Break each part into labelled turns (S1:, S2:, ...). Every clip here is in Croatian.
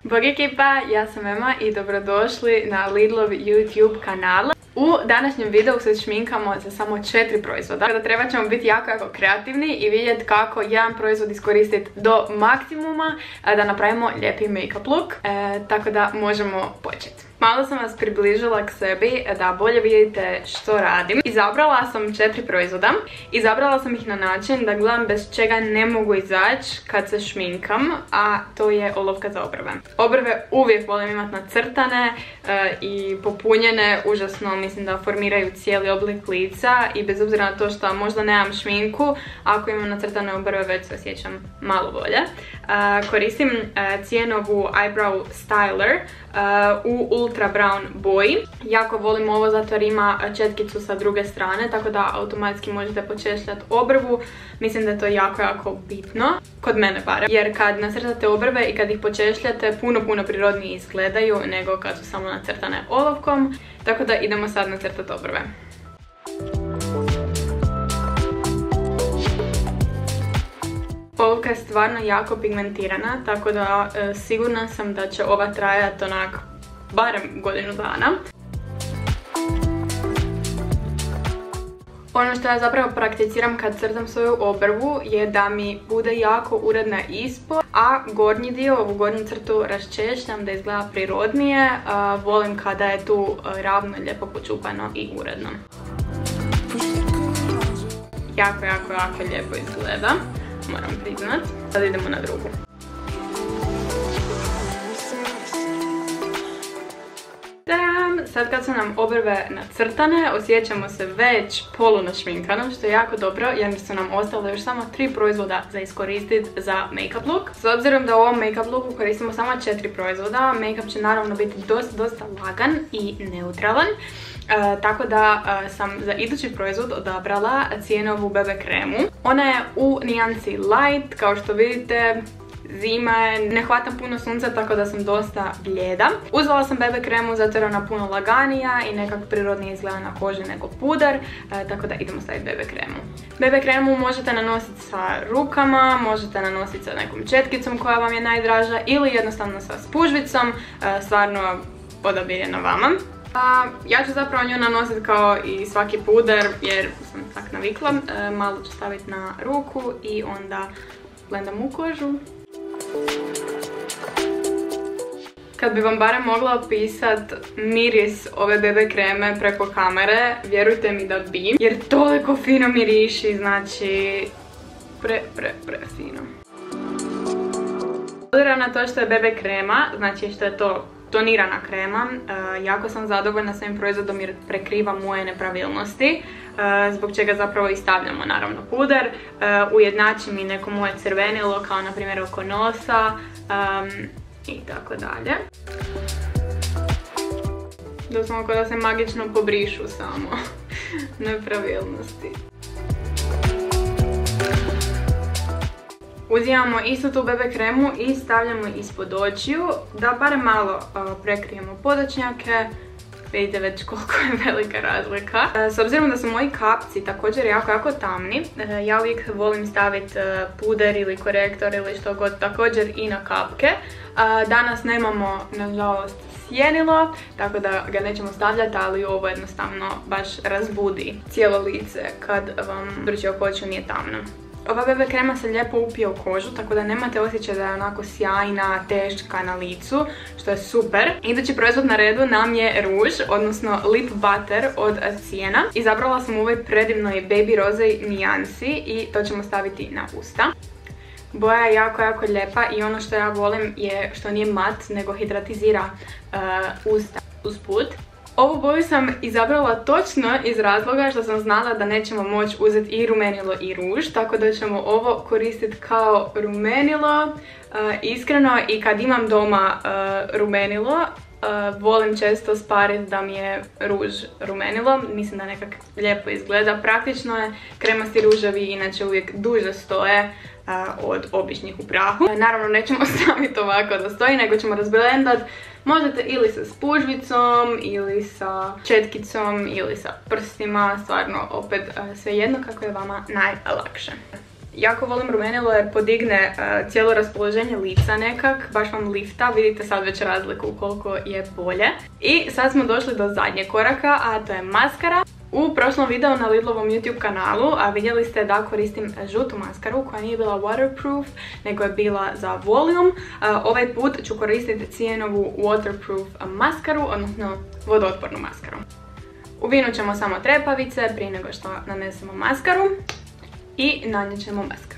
S1: Bog ekipa, ja sam Ema i dobrodošli na Lidlov YouTube kanal. U današnjem videu se šminkamo za samo 4 proizvoda. Kada treba ćemo biti jako kreativni i vidjeti kako jedan proizvod iskoristiti do maksimuma da napravimo lijepi make-up look. Tako da možemo početi. Malo sam vas približila k sebi da bolje vidite što radim. Izabrala sam 4 proizvoda. Izabrala sam ih na način da gledam bez čega ne mogu izaći kad se šminkam, a to je olovka za obrve. Obrve uvijek volim imati nacrtane i popunjene, užasno mislim da formiraju cijeli oblik lica i bez obzira na to što možda nemam šminku, ako imam nacrtane obrve već se osjećam malo bolje. Koristim Cienovu Eyebrow Styler u Ultra Brown boji. Jako volim ovo zato jer ima četkicu sa druge strane, tako da automatski možete počešljati obrvu. Mislim da je to jako bitno, kod mene barem. Jer kad nacrtate obrve i kad ih počešljate, puno prirodnije izgledaju nego kad su samo nacrtane olovkom. Tako da idemo sad nacrtati obrve. Olovka je stvarno jako pigmentirana, tako da sigurna sam da će ova trajati onak barem godinu dana. Ono što ja zapravo prakticiram kad crtam svoju obrvu je da mi bude jako uredna ispod, a gornji dio, ovu gornju crtu raščešljam da izgleda prirodnije. Volim kada je tu ravno, lijepo počupano i uredno. Jako lijepo izgleda, moram priznat. Sad idemo na drugu. Sad kad su nam obrve nacrtane, osjećamo se već polunašminkanom, što je jako dobro jer su nam ostale još samo 3 proizvoda za iskoristiti za make-up look. S obzirom da u ovom make-up looku koristimo samo 4 proizvoda, make-up će naravno biti dosta lagan i neutralan. Tako da sam za idući proizvod odabrala Cienovu BB kremu. Ona je u nijansi light, kao što vidite. Zima je, ne hvatam puno sunca, tako da sam dosta blijeda. Uzela sam BB kremu zato jer je ona puno laganija i nekako prirodnije izgleda na koži nego puder, tako da idemo staviti BB kremu. BB kremu možete nanositi sa rukama, možete nanositi sa nekom četkicom koja vam je najdraža ili jednostavno sa spužvicom, stvarno odabir je na vama. Ja ću zapravo nju nanositi kao i svaki puder jer sam tak navikla. Malo ću staviti na ruku i onda blendam u kožu. Kad bi vam barem mogla opisat miris ove BB kreme preko kamere, vjerujte mi da bi, jer toliko fino miriši, znači pre fino. Obzirom na to što je BB krema, znači što je to tonirana krema, jako sam zadovoljna s ovim proizvodom jer prekriva moje nepravilnosti, zbog čega zapravo i stavljamo naravno puder. Ujednači mi neko moje crvenilo, kao na primjer oko nosa i tako dalje. Doslovno kao da se magično pobrišu samo nepravilnosti. Uzimamo istu tu BB kremu i stavljamo ispod očiju da barem malo prekrijemo podočnjake. Vidite već koliko je velika razlika. S obzirom da su moji kapci također jako tamni, ja uvijek volim staviti puder ili korektor ili što god također i na kapke. Danas nemamo, nažalost, sjenilo, tako da ga nećemo stavljati, ali ovo jednostavno baš razbudi cijelo lice kad vam drži oko očiju nije tamno. Ova BB krema se lijepo upije u kožu, tako da nemate osjećaj da je onako sjajna, teška na licu, što je super. Idući proizvod na redu nam je ruž, odnosno lip butter od Ciena. Izabrala sam u ovoj predivnoj baby rozej nijansi i to ćemo staviti na usta. Boja je jako lijepa i ono što ja volim je što nije mat, nego hidratizira usta usput. Ovu boju sam izabrala točno iz razloga što sam znala da nećemo moći uzeti i rumenilo i ruž, tako da ćemo ovo koristiti kao rumenilo. Iskreno, i kad imam doma rumenilo, volim često spariti da mi je ruž rumenilo. Mislim da nekak lijepo izgleda, praktično je. Kremasti ruževi inače uvijek duže stoje od običnih u prahu. Naravno nećemo staviti ovako da stoji, nego ćemo razblendat. Možete ili sa spužvicom, ili sa četkicom, ili sa prstima, stvarno opet svejedno kako je vama najlakše. Jako volim rumenilo jer podigne cijelo raspoloženje lica nekak, baš vam lifta, vidite sad već razliku koliko je bolje. I sad smo došli do zadnjeg koraka, a to je maskara. U prošlom videu na Lidlovom YouTube kanalu vidjeli ste da koristim žutu maskaru koja nije bila waterproof, nego je bila za volume. Ovaj put ću koristiti Cienovu waterproof maskaru, odnosno vodootpornu maskaru. Uvinut ćemo samo trepavice prije nego što nanesemo maskaru i nanijet ćemo maskaru.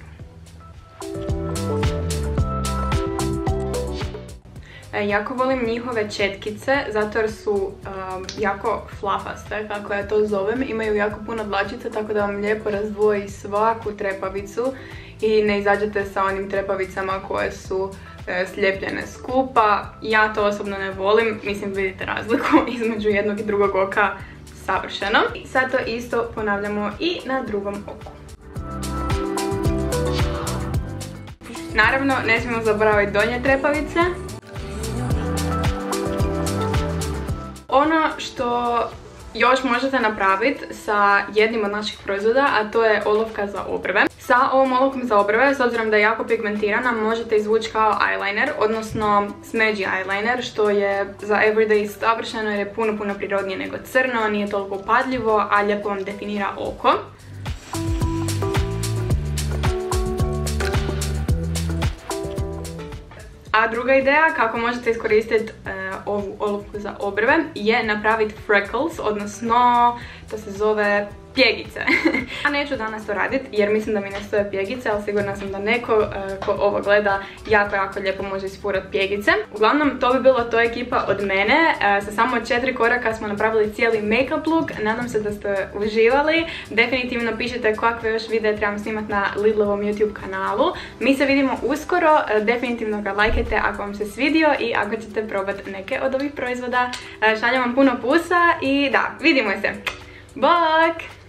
S1: Jako volim njihove četkice zato jer su jako flafaste, kako ja to zovem. Imaju jako puno dlačica, tako da vam lijepo razdvoji svaku trepavicu i ne izađete sa onim trepavicama koje su slijepljene skupa. Ja to osobno ne volim, mislim vidite razliku između jednog i drugog oka savršeno. I sad to isto ponavljamo i na drugom oku. Naravno, ne smijemo zaboraviti donje trepavice. Ono što još možete napraviti sa jednim od naših proizvoda, a to je olovka za obrve. Sa ovom olovkom za obrve, s obzirom da je jako pigmentirana, možete izvući kao eyeliner, odnosno smeđi eyeliner, što je za everyday savršeno jer je puno prirodnije nego crno, nije toliko upadljivo, a lijepo vam definira oko. A druga ideja kako možete iskoristiti ovu olovku za obrve je napraviti freckles, odnosno to se zove pjegice. Ja neću danas to raditi jer mislim da mi ne stoje pjegice, ali sigurna sam da neko ko ovo gleda jako lijepo može isfurati pjegice. Uglavnom, to bi bilo to ekipa od mene. Sa samo 4 koraka smo napravili cijeli make-up look. Nadam se da ste uživali. Definitivno pišite kakve još videe trebam snimati na Lidlovom YouTube kanalu. Mi se vidimo uskoro. Definitivno ga lajkajte ako vam se svidio i ako ćete probati neke od ovih proizvoda. Šaljem vam puno pusa i da, vidimo se. Bok!